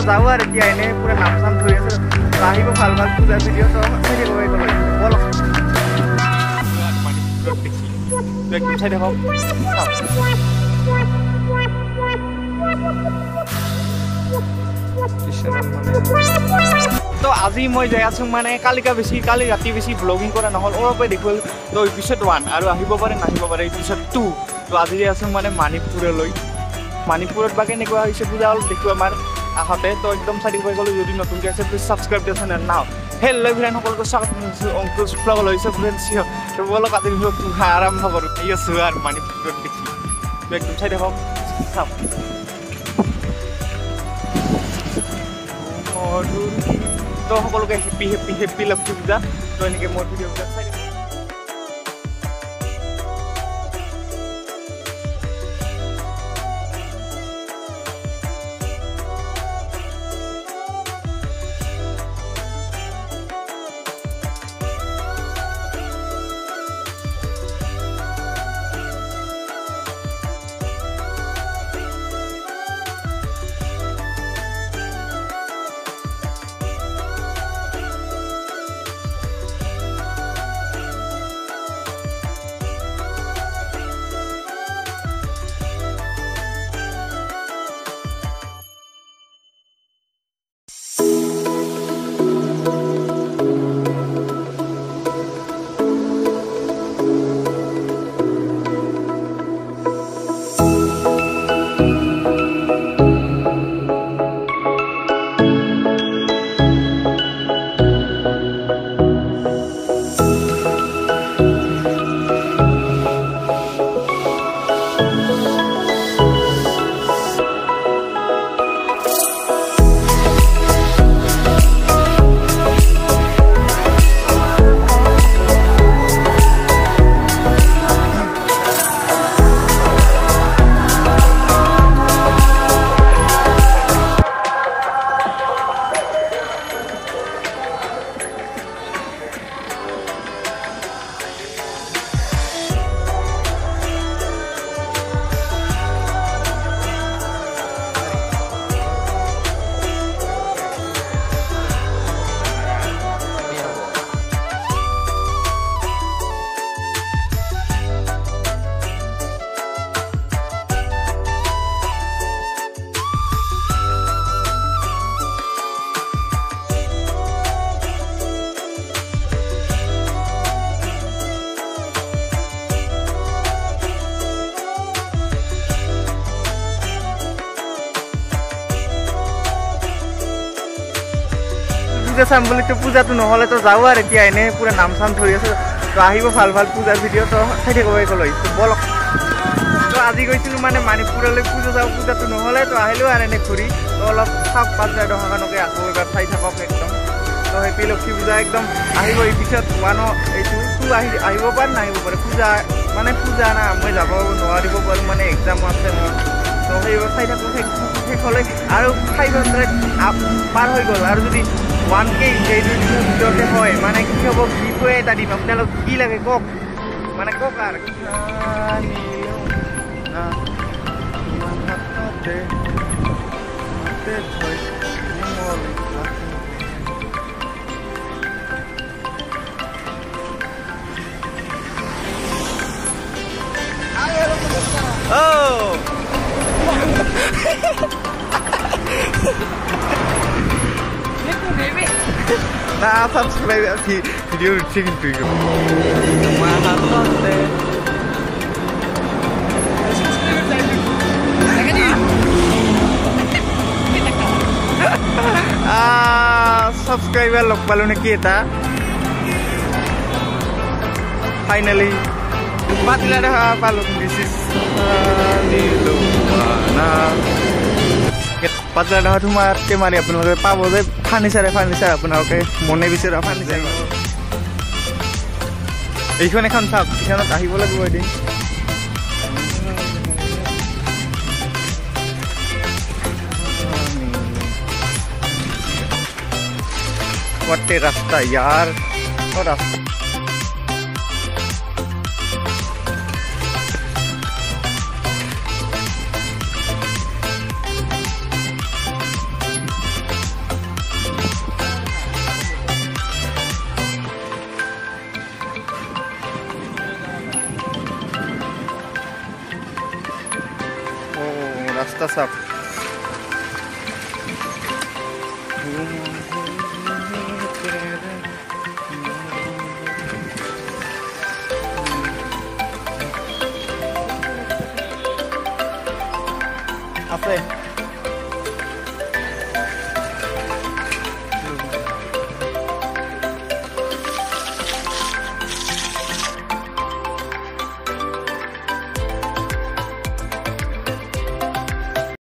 যাওঁ আৰু এতিয়া এনে পুৰা নাম চাম ধৰি আছে আহিব ভাল ভাল পূজাৰ ভিডিঅ' তো চাই থাকিব বলক চাই থাকক তো আজি মই যাই আছো মানে কালি ৰাতি বেছি ব্লগিং কৰা নহ'ল অলপে দেখুৱাল তো এপিছড 1 আৰু আহিব পাৰে নাহিব পাৰে এপিছড 2 তো আজি যাই আছো মানে মানিপুৰলৈ মানিপুৰত বা কেনেকুৱা হৈছে পূজা অলপ দেখুৱা আমাৰ আহতে তো একদম চাই দিব গ'লো যদি নতুনকৈ আছে প্লিজ ছাবস্ক্ৰাইব দিয়ক চেনেল নাও হেল্ল' ফ্ৰেণ্ড সকলোকে স্বাগত জনাইছোঁ অংকুশ ব্লগ লৈছে ফ্ৰেণ্ডছ তো বলক আজি ব্লগটো আৰম্ভ কৰোঁ ঠিক আছে আৰু মানিপুৰত দেখি একদম চাই থাকক চাওক তো সকলোকে হেপ্পী লক্ষী পূজা তো এনেকৈ মোৰ ভিডিঅ'বিলাক চাই থাকক পূজা চাম বুলি তো পূজাটো নহ'লে তো যাওঁ আৰু এতিয়া এনে পুৰা নাম চাম ধৰি আছে তো আহিব ভাল ভাল পূজাৰ ভিডিঅ' তো চাই থাকিব গ'লৈ তো বলক তো আজি গৈছিলোঁ মানে মানিপুৰলৈ পূজা যাওঁ পূজাটো নহ'লে তো আহিলোঁ আৰু এনে ঘূৰি তো অলপ চাওক পাঁচজাৰ দশাখনকে আকৌ এবাৰ চাই থাকক একদম তো হেপ্পী লক্ষী পূজা একদম আহিব এই পিছত 1 এইটো 2 আহিব পাৰে নাহিব পাৰে পূজা মানে পূজা না মই যাব নোৱাৰিব পাৰোঁ মানে এক্সাম আছে মোৰ তো সেইবোৰ চাই থাকোঁ শেষ হ'লে আৰু 500 পাৰ হৈ গ'ল আৰু যদি 1K এইটো ভিতৰতে হয় মানে কি হ'ব বিষয়ে এটা দিম আপোনালোক কি লাগে কওক মানে কওক আৰু Nah, subscribe video chicken to you. Subscriber log palu na kita. Finally, patila dah palu. This is Nilumana. patla dah rumah kemari apun lagi pabo deh furniture apun lagi mone bisa ada furniture. Ikhwan kan sab, ikhwan tahi bola gua deh. What a rasta yaar, what rasta. অৱস্থা চাওক